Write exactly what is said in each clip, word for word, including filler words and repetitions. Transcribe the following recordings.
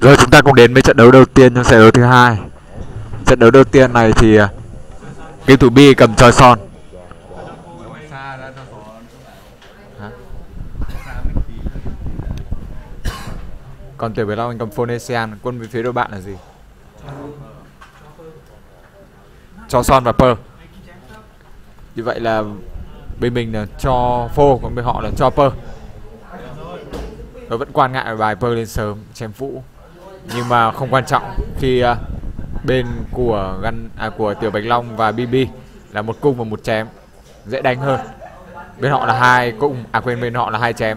Rồi chúng ta cùng đến với trận đấu đầu tiên trong giải đấu thứ hai. Trận đấu đầu tiên này thì game thủ B cầm choi son. Còn Tiểu Bạch Long anh cầm Phonesian. Quân về phía đội bạn là gì? Cho son và Per. Như vậy là bên mình là cho phô, còn bên họ là cho Per. Tôi vẫn quan ngại bài Per lên sớm chém phụ, nhưng mà không quan trọng khi uh, bên của gắn à, của Tiểu Bạch Long và bê bê là một cung và một chém, dễ đánh hơn. Bên họ là hai cung, à quên, bên họ là hai chém.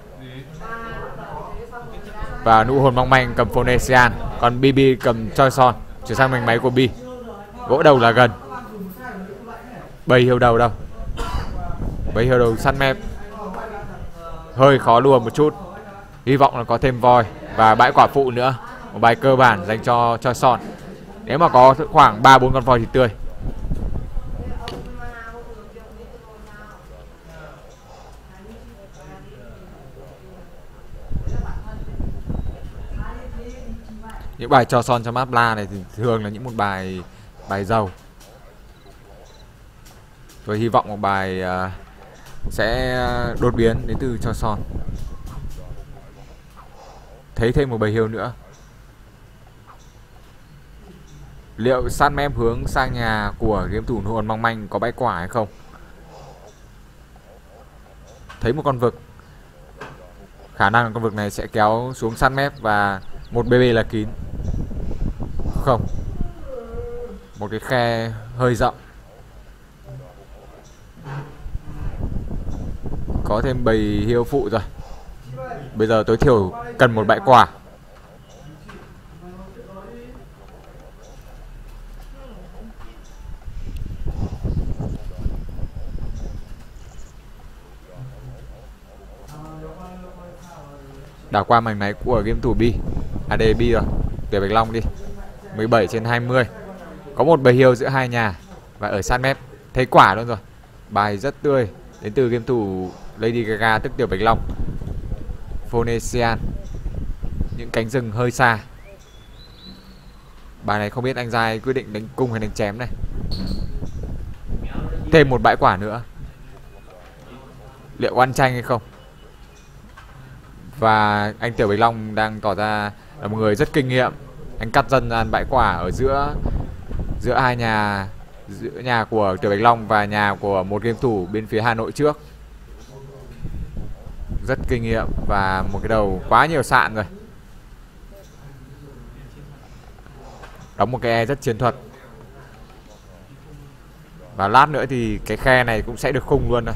Và nụ hồn mong manh cầm Phonesian, còn bê bê cầm choi son. Chuyển sang mình máy của B. Gỗ đầu là gần. Bầy hiêu đầu đâu? Bầy hiêu đầu săn mép. Hơi khó lùa một chút. Hy vọng là có thêm voi và bãi quả phụ nữa. Một bài cơ bản dành cho choi son. Nếu mà có khoảng ba bốn con voi thì tươi. Những bài cho son cho map la này thì thường là những một bài bài giàu. Tôi hy vọng một bài uh, sẽ đột biến đến từ cho son. Thấy thêm một bầy hiêu nữa. Liệu săn mem hướng sang nhà của game thủ nụ hồn mong manh có bãi quả hay không? Thấy một con vực. Khả năng con vực này sẽ kéo xuống săn mép và một bê bê là kín. Không. Một cái khe hơi rộng. Có thêm bầy hiêu phụ rồi. Bây giờ tối thiểu cần một bãi quả. Đảo qua mảnh máy của game thủ B. a đê B rồi. Tiểu Bạch Long đi. mười bảy trên hai mươi. Có một bầy hiêu giữa hai nhà. Và ở sát mép. Thấy quả luôn rồi. Bài rất tươi. Đến từ game thủ Lady Gaga tức Tiểu Bạch Long. Phonesian. Những cánh rừng hơi xa. Bài này không biết anh Giai quyết định đánh cung hay đánh chém này. Thêm một bãi quả nữa. Liệu ăn tranh hay không? Và anh Tiểu Bạch Long đang tỏ ra là một người rất kinh nghiệm. Anh cắt dần dàn bãi quả ở giữa giữa hai nhà, giữa nhà của Tiểu Bạch Long và nhà của một game thủ bên phía Hà Nội trước. Rất kinh nghiệm và một cái đầu quá nhiều sạn rồi. Đóng một cái E rất chiến thuật. Và lát nữa thì cái khe này cũng sẽ được khung luôn rồi.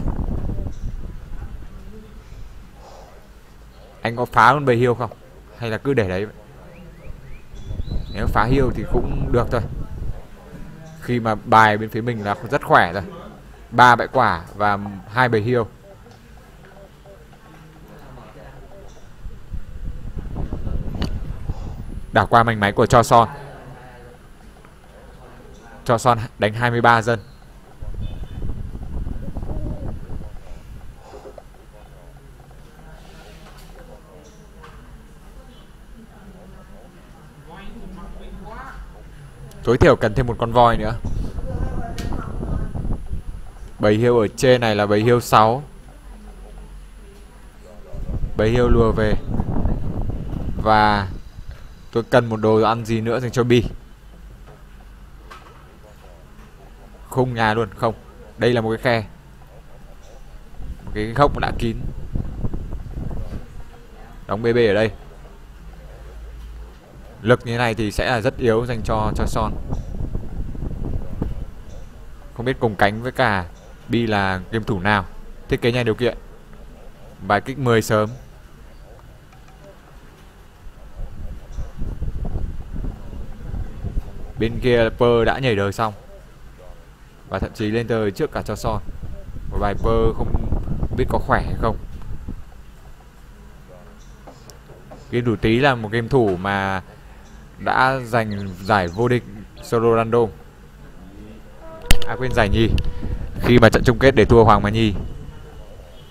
Anh có phá con bầy hiêu không? Hay là cứ để đấy? Nếu phá hiêu thì cũng được thôi. Khi mà bài bên phía mình là rất khỏe rồi. Ba bãi quả và hai bầy hiêu. Đảo qua mảnh máy của cho son. Cho son đánh hai mươi ba dân. Tối thiểu cần thêm một con voi nữa. Bầy hiêu ở trên này là bầy hiêu sáu. Bầy hiêu lùa về. Và tôi cần một đồ ăn gì nữa dành cho Bi. Khung nhà luôn. Không. Đây là một cái khe. Một cái gốc đã kín. Đóng bê bê ở đây. Lực như thế này thì sẽ là rất yếu dành cho cho son. Không biết cùng cánh với cả Bi là game thủ nào. Thiết kế nhà điều kiện. Bài kích mười sớm. Bên kia Per đã nhảy đời xong. Và thậm chí lên đời trước cả cho son. Một bài Per không biết có khỏe hay không. Game thủ Tí là một game thủ mà đã giành giải vô địch solo random. À quên, giải nhì. Khi mà trận chung kết để thua Hoàng Mai Nhi.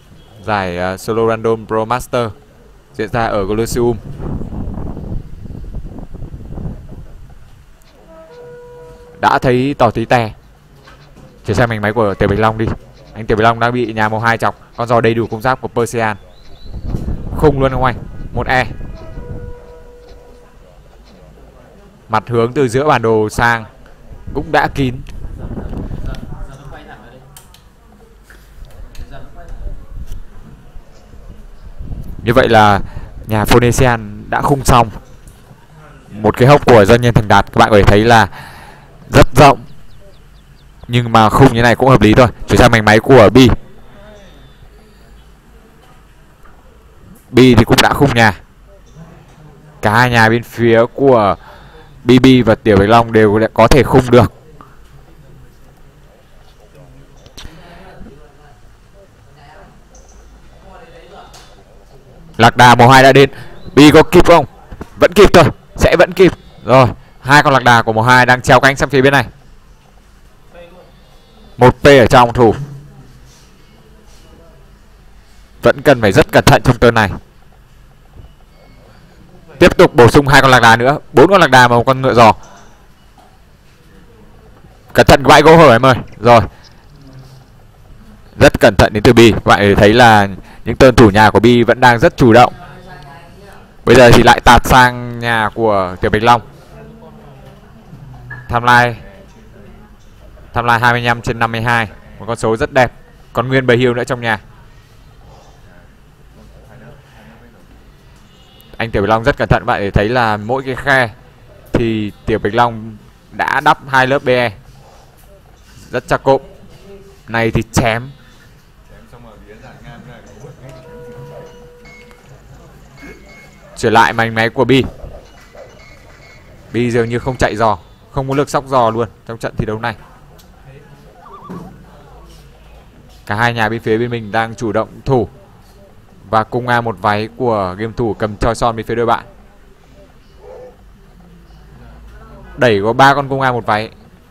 Giải uh, solo random Pro Master diễn ra ở Colosseum. đã thấy tỏ tí tè. Chuyển sang mảnh máy của Tiểu Bạch Long đi. Anh Tiểu Bạch Long đang bị nhà màu hai chọc. Con giò đầy đủ công giáp của Persian. Khung luôn không anh? Một E. Mặt hướng từ giữa bản đồ sang cũng đã kín. Như vậy là nhà Phoenician đã khung xong. Một cái hốc của doanh nhân Thành Đạt các bạn có thể thấy là rất rộng, nhưng mà khung như này cũng hợp lý thôi. Chuyển sang mảnh máy của B. B thì cũng đã khung nhà. Cả hai nhà bên phía của bê bê và Tiểu Bạch Long đều có thể khung được. Lạc đà màu hai đã đến. B có kịp không? Vẫn kịp thôi, sẽ vẫn kịp. Rồi, hai con lạc đà của màu hai đang treo cánh sang phía bên này. Một P ở trong thủ. Vẫn cần phải rất cẩn thận trong turn này. Tiếp tục bổ sung hai con lạc đà nữa, bốn con lạc đà và một con ngựa giò. Cẩn thận bãi gỗ hở em ơi. Rồi, rất cẩn thận đến từ B. Các bạn thấy là những tên thủ nhà của B vẫn đang rất chủ động. Bây giờ thì lại tạt sang nhà của Tiểu Bạch Long. Tham lai Tham lai hai mươi lăm trên năm mươi hai, một con số rất đẹp. Còn nguyên bầy hiêu nữa trong nhà. Anh Tiểu Bạch Long rất cẩn thận, bạn để thấy là mỗi cái khe thì Tiểu Bạch Long đã đắp hai lớp bê e. Rất chắc cộm. Này thì chém. Trở lại mảnh máy của B. B dường như không chạy giò, không có lực sóc giò luôn trong trận thi đấu này. Cả hai nhà bên phía bên mình đang chủ động thủ. Và cung A một váy của game thủ cầm choi son bên phía đôi bạn. Đẩy có ba con cung A một váy.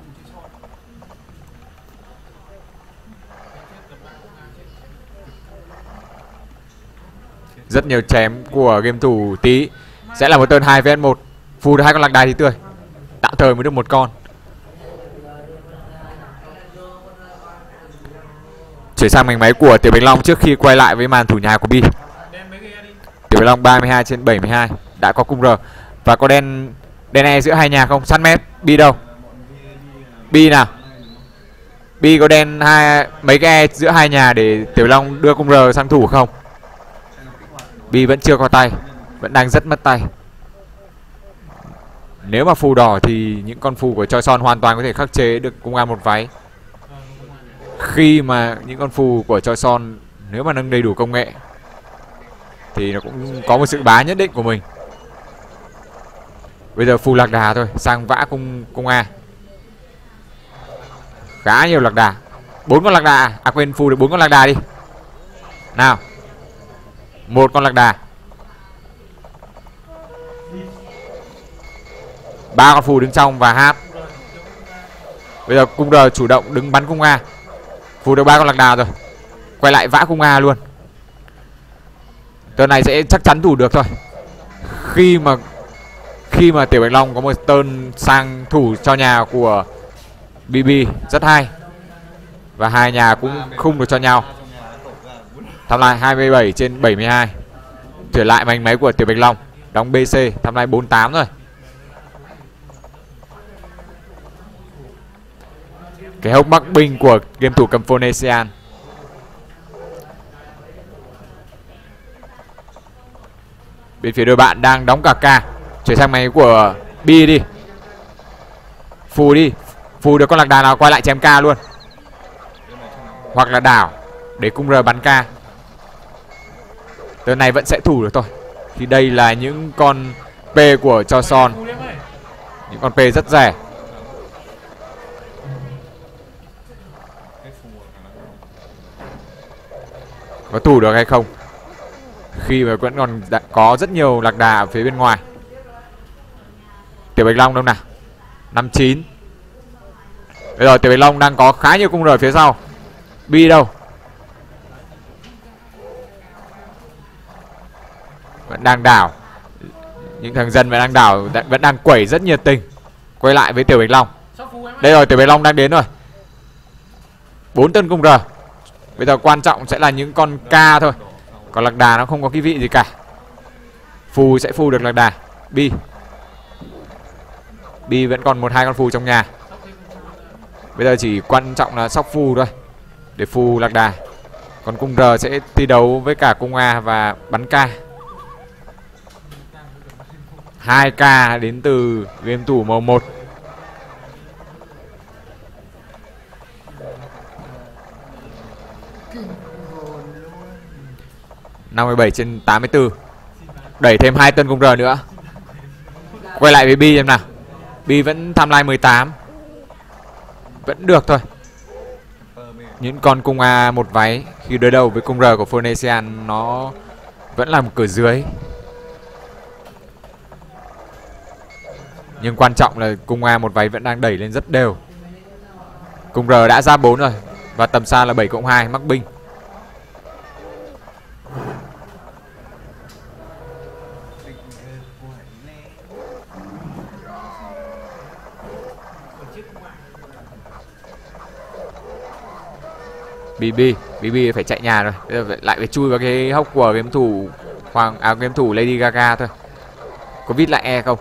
Rất nhiều chém của game thủ Tí. Sẽ là một turn hai vs một. Phù được hai con lạc đà thì tươi. Tạm thời mới được một con. Chuyển sang mảnh máy của Tiểu Bạch Long trước khi quay lại với màn thủ nhà của B. Tiểu Bạch Long ba mươi hai trên bảy mươi hai đã có cung R. Và có đen đen E giữa hai nhà không? Săn mét. B đâu? B nào? B có đen hai mấy cái E giữa hai nhà để Tiểu Bạch Long đưa cung R sang thủ không? B vẫn chưa có tay, vẫn đang rất mất tay. Nếu mà phù đỏ thì những con phù của choi son hoàn toàn có thể khắc chế được cung A một váy. Khi mà những con phù của choi son nếu mà nâng đầy đủ công nghệ thì nó cũng có một sự bá nhất định của mình. Bây giờ phù lạc đà thôi, sang vã cung cung A. Khá nhiều lạc đà. Bốn con lạc đà. À quên, phù được bốn con lạc đà đi. Nào. Một con lạc đà. Ba con phù đứng trong và hát. Bây giờ cung R chủ động đứng bắn cung A. Phù được ba con lạc đà rồi. Quay lại vã cung A luôn. Turn này sẽ chắc chắn thủ được thôi. Khi mà Khi mà Tiểu Bạch Long có một turn sang thủ cho nhà của bê bê rất hay. Và hai nhà cũng khung được cho nhau. Tham lai hai mươi bảy trên bảy mươi hai. Trở lại mảnh máy của Tiểu Bạch Long. Đóng bê xê. Tham lai bốn mươi tám rồi. Cái hốc bắc binh của game thủ cầm Phoenician. Bên phía đôi bạn đang đóng cả ca. Chuyển sang máy của B đi. Phù đi. Phù được con lạc đà nào quay lại chém ca luôn. Hoặc là đảo để cung R bắn ca. Turn này vẫn sẽ thủ được thôi. Thì đây là những con P của choi son. Những con P rất rẻ. Có thủ được hay không? Khi mà vẫn còn có rất nhiều lạc đà ở phía bên ngoài. Tiểu Bạch Long đâu nào? năm mươi chín. Bây giờ Tiểu Bạch Long đang có khá nhiều cung R phía sau. B đâu? Vẫn đang đảo. Những thằng dân vẫn đang đảo, vẫn đang quẩy rất nhiệt tình. Quay lại với Tiểu Bạch Long. Đây rồi, Tiểu Bạch Long đang đến rồi. Bốn tên cung R. Bây giờ quan trọng sẽ là những con K thôi. Còn lạc đà nó không có cái vị gì cả. Phù sẽ phù được lạc đà. Bi Bi vẫn còn một hai con phù trong nhà. Bây giờ chỉ quan trọng là sóc phù thôi để phù lạc đà. Còn cung R sẽ thi đấu với cả cung A và bắn K. Hai K đến từ game thủ màu một. năm mươi bảy trên tám mươi tư. Đẩy thêm hai tân cung R nữa. Quay lại với Bi xem nào. Bi vẫn tham lai mười tám. Vẫn được thôi. Những con cung A một váy khi đối đầu với cung R của Phoenician nó vẫn là một cửa dưới. Nhưng quan trọng là cung A một váy vẫn đang đẩy lên rất đều. Cung R đã ra bốn rồi. Và tầm xa là bảy cộng hai mắc binh. bê bê bê bê phải chạy nhà rồi. Bây giờ lại phải chui vào cái hốc của game thủ Hoàng à game thủ Lady Gaga thôi. Có vít lại E không?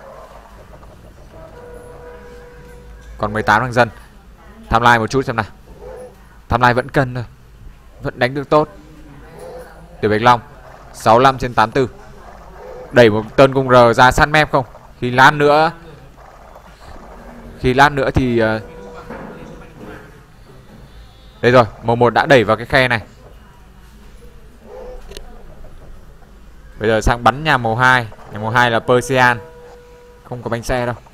Còn mười tám thằng dân. Tham lai một chút xem nào. Tham lai vẫn cân thôi. Vẫn đánh được tốt. Tiểu Bạch Long sáu mươi lăm trên tám mươi tư. Đẩy một tên cung R ra săn mép không? Khi lát nữa Khi lát nữa thì uh... đây rồi, màu một đã đẩy vào cái khe này. Bây giờ sang bắn nhà màu hai. Nhà màu hai là Persian. Không có bánh xe đâu.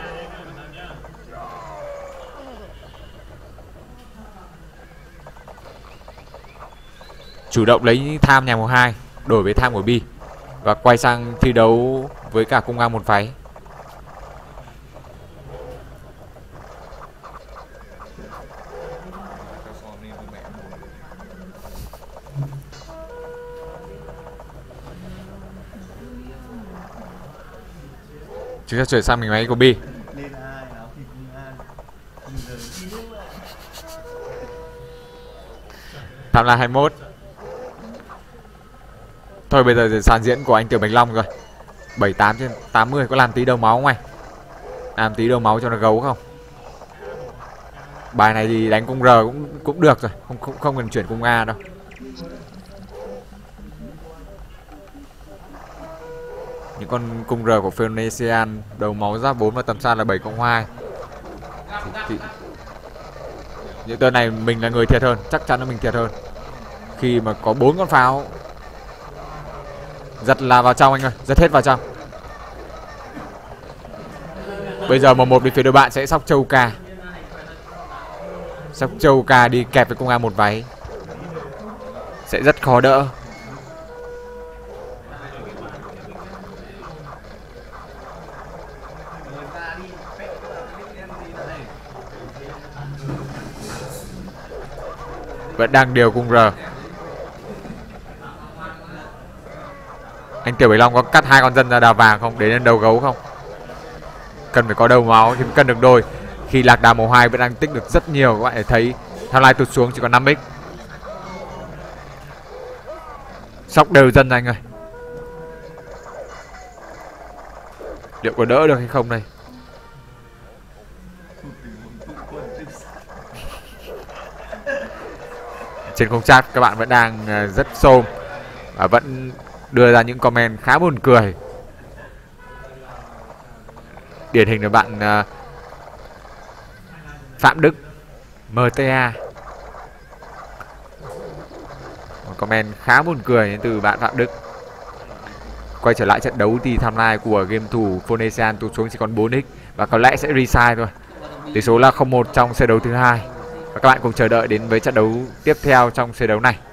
Chủ động lấy tham nhà màu hai, đổi với tham của Bi. Và quay sang thi đấu với cả cung A một váy. Chúng ta chuyển sang mình máy của Bi. Tham la hai mươi mốt. Thôi bây giờ sàn diễn của anh Tiểu Bạch Long rồi. bảy mươi tám trên tám mươi. Có làm tí đầu máu không anh? Làm tí đầu máu cho nó gấu không? Bài này thì đánh cung R cũng cũng được rồi. Không không, không cần chuyển cung A đâu. Những con cung R của Phoenician đầu máu ra bốn và tầm xa là bảy cộng hai. Thì, thì... những tên này mình là người thiệt hơn. Chắc chắn là mình thiệt hơn. Khi mà có bốn con pháo. Giật là vào trong anh ơi. Giật hết vào trong. Bây giờ một một bên phía đối bạn sẽ sóc châu K. Sóc châu K đi kẹp với cung A một váy. Sẽ rất khó đỡ. Vẫn đang điều cung R. Anh Tiểu Bạch Long có cắt hai con dân ra đào vàng không? Để lên đầu gấu không? Cần phải có đầu máu thì cần được đôi. Khi lạc đà màu hai vẫn đang tích được rất nhiều. Các bạn thấy tham lai tụt xuống chỉ còn năm x. Sóc đều dân anh ơi. Liệu có đỡ được hay không đây? Trên khung chat các bạn vẫn đang rất xôm và vẫn đưa ra những comment khá buồn cười. Điển hình là bạn uh, Phạm Đức em tê a. Một comment khá buồn cười từ bạn Phạm Đức. Quay trở lại trận đấu thì timeline của game thủ Phoenician tụt xuống chỉ còn bốn x và có lẽ sẽ resize thôi. Tỷ số là không một trong set đấu thứ hai. Và các bạn cùng chờ đợi đến với trận đấu tiếp theo trong set đấu này.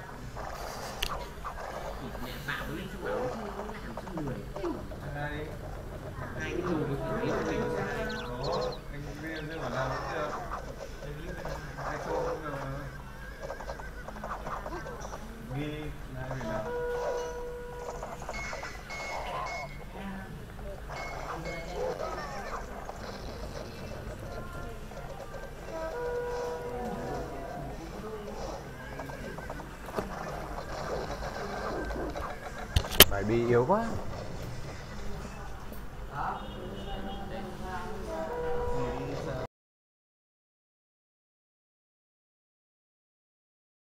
Bài bi yếu quá.